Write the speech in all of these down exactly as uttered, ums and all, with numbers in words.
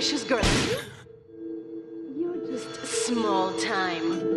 precious girl. You're just small time.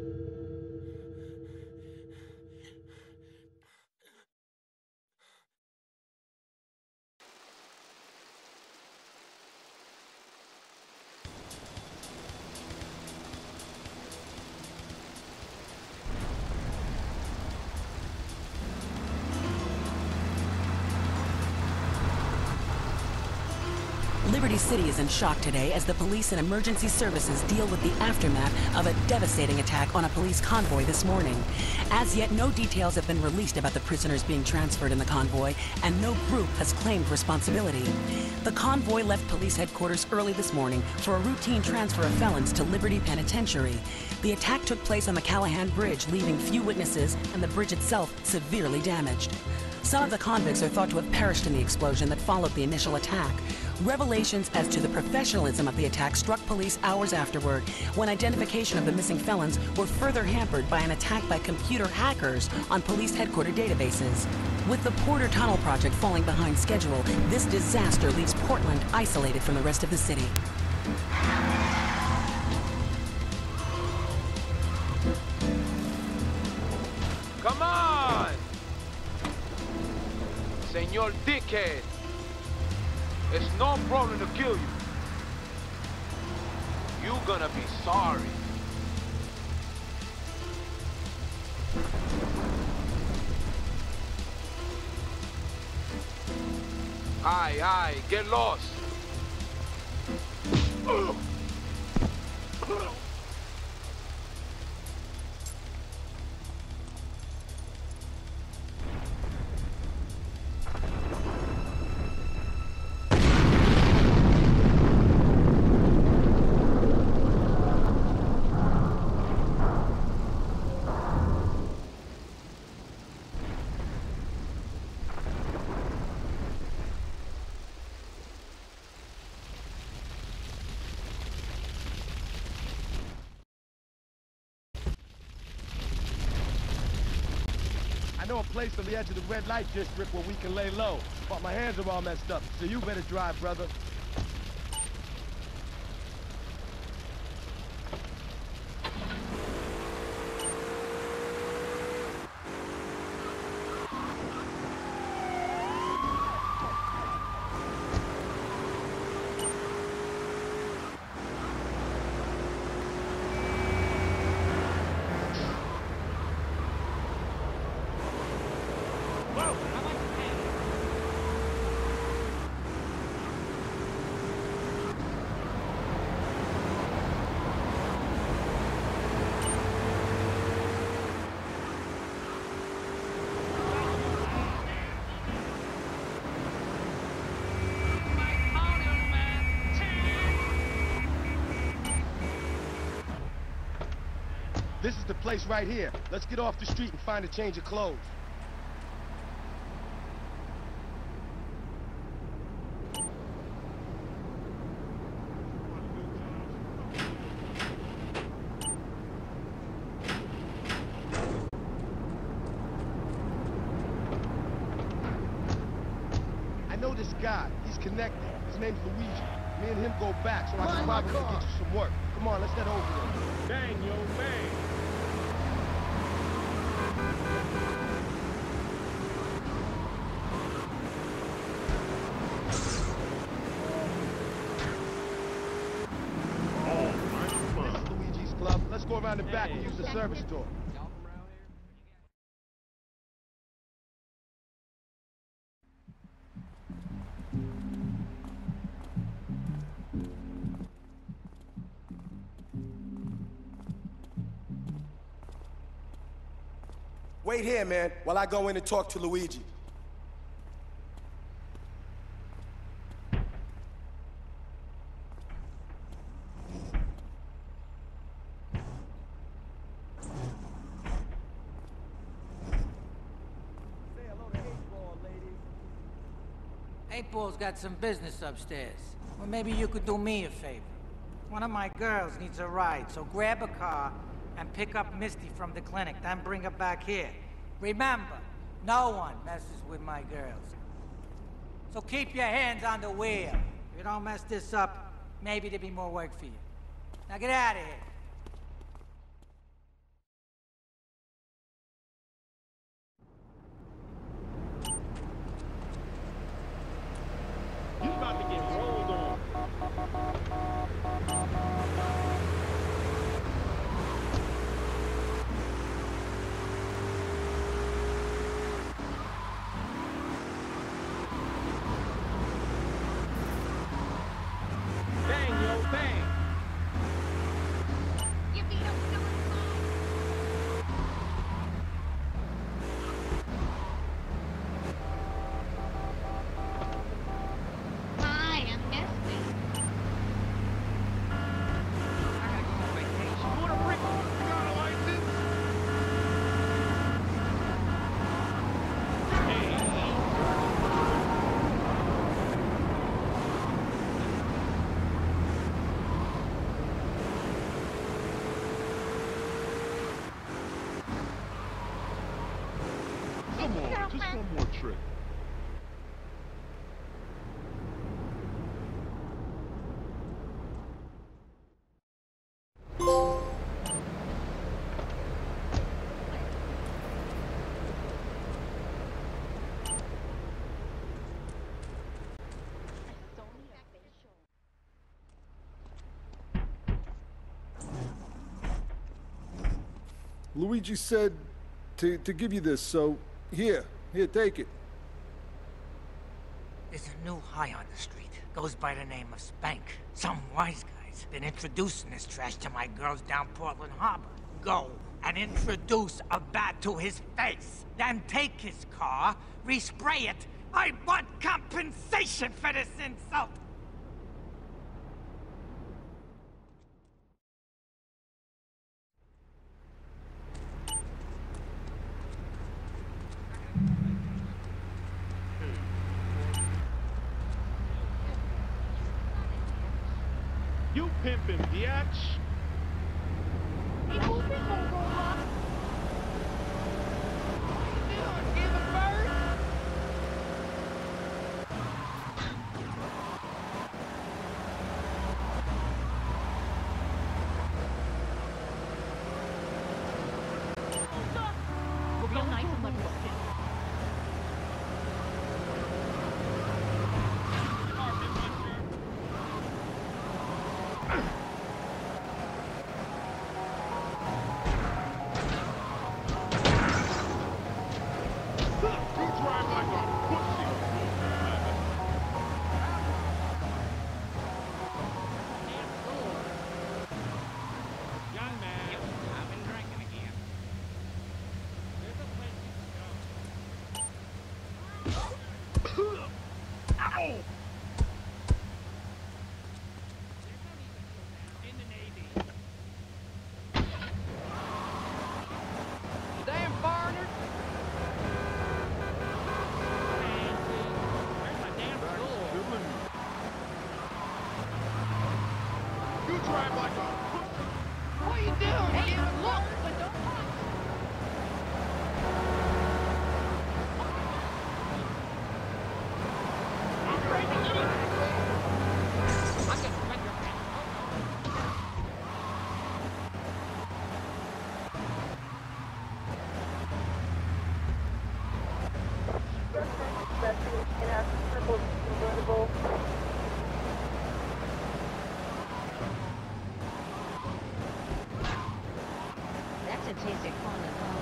Liberty City is in shock today as the police and emergency services deal with the aftermath of a devastating attack on a police convoy this morning. As yet, no details have been released about the prisoners being transferred in the convoy, and no group has claimed responsibility. The convoy left police headquarters early this morning for a routine transfer of felons to Liberty Penitentiary. The attack took place on the Callahan Bridge, leaving few witnesses and the bridge itself severely damaged. Some of the convicts are thought to have perished in the explosion that followed the initial attack. Revelations as to the professionalism of the attack struck police hours afterward, when identification of the missing felons were further hampered by an attack by computer hackers on police headquarters databases. With the Porter Tunnel project falling behind schedule, this disaster leaves Portland isolated from the rest of the city. Come on! Senor Dickhead! It's no problem to kill you. You gonna be sorry. Aye, aye, get lost. I know a place on the edge of the red light district where we can lay low, but my hands are all messed up, so you better drive, brother. This is the place right here. Let's get off the street and find a change of clothes. I know this guy. He's connected. His name's Luigi. Me and him go back, so I can probably get you some work. Come on, let's head over there. Dang, yo, man. This is Luigi's Club. Let's go around the back and use the service door. Wait here, man, while I go in and talk to Luigi. Eight Ball's got some business upstairs. Well, maybe you could do me a favor. One of my girls needs a ride, so grab a car and pick up Misty from the clinic, then bring her back here. Remember, no one messes with my girls. So keep your hands on the wheel. If you don't mess this up, maybe there'd be more work for you. Now get out of here. He's about to get rolled on. Bang, yo, bang. Hi, I'm Misty. I gotta go on vacation. You wanna bring you got a license? Come on, just one more trick. Luigi said to, to give you this, so here, here, take it. There's a new high on the street. Goes by the name of Spank. Some wise guy's been introducing this trash to my girls down Portland Harbor. Go and introduce a bat to his face. Then take his car, respray it. I want compensation for this insult. You pimpin', biatch. Real nice and good looking. You drive like a pussy. Young man, I've been drinking again. There's a place you can go. Ow! In the Navy. Damn foreigner! Where's my damn sword? You drive like a pussy. What are you doing? Hey, look, but don't touch. I can run your pants. That's a tasty corn as well.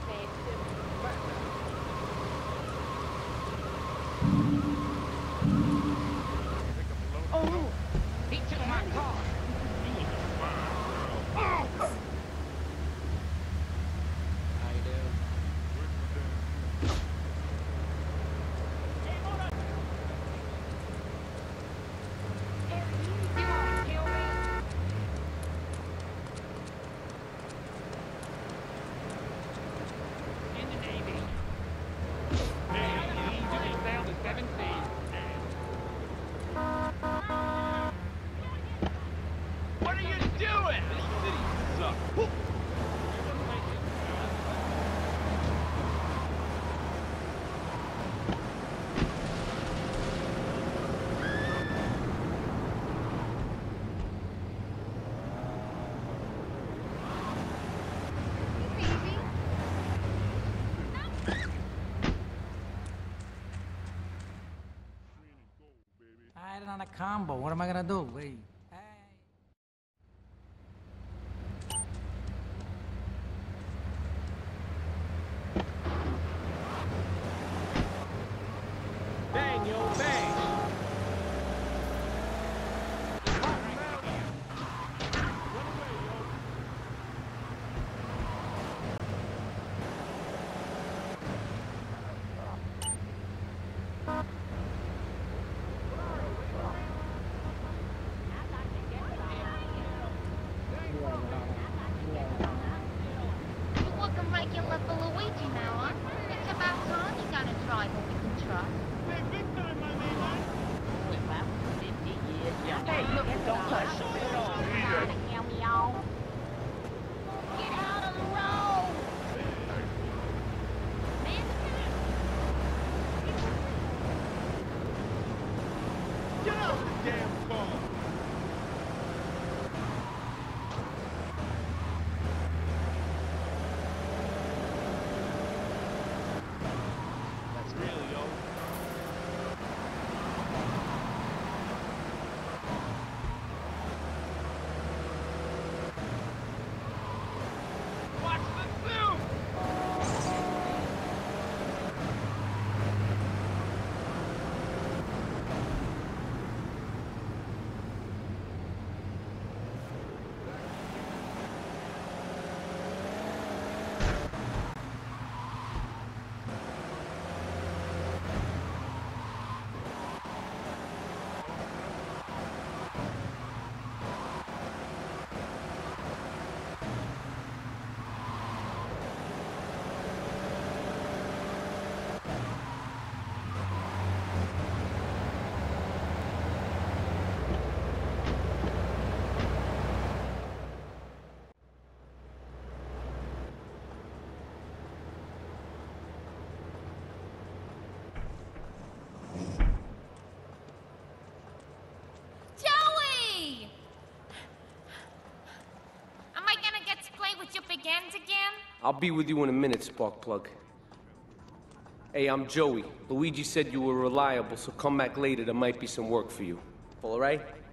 Oh, he took my car. How you doing? You wanna kill me? In the Navy. Hey, he's doing down to seventeen. What are you doing? This city sucks. Baby. I had it on a combo. What am I gonna do? Wait. Hey. Bang, yo, bang. You look a regular for Luigi now, huh? It's about time you got a driver we can trust. Hey, look, don't touch. Get out of the road! Get out of the damn car! That's real, yo. Watch the zoom. Joey! Am I gonna get to play with your big ends again? I'll be with you in a minute, Sparkplug. Hey, I'm Joey. Luigi said you were reliable, so come back later. There might be some work for you. All right?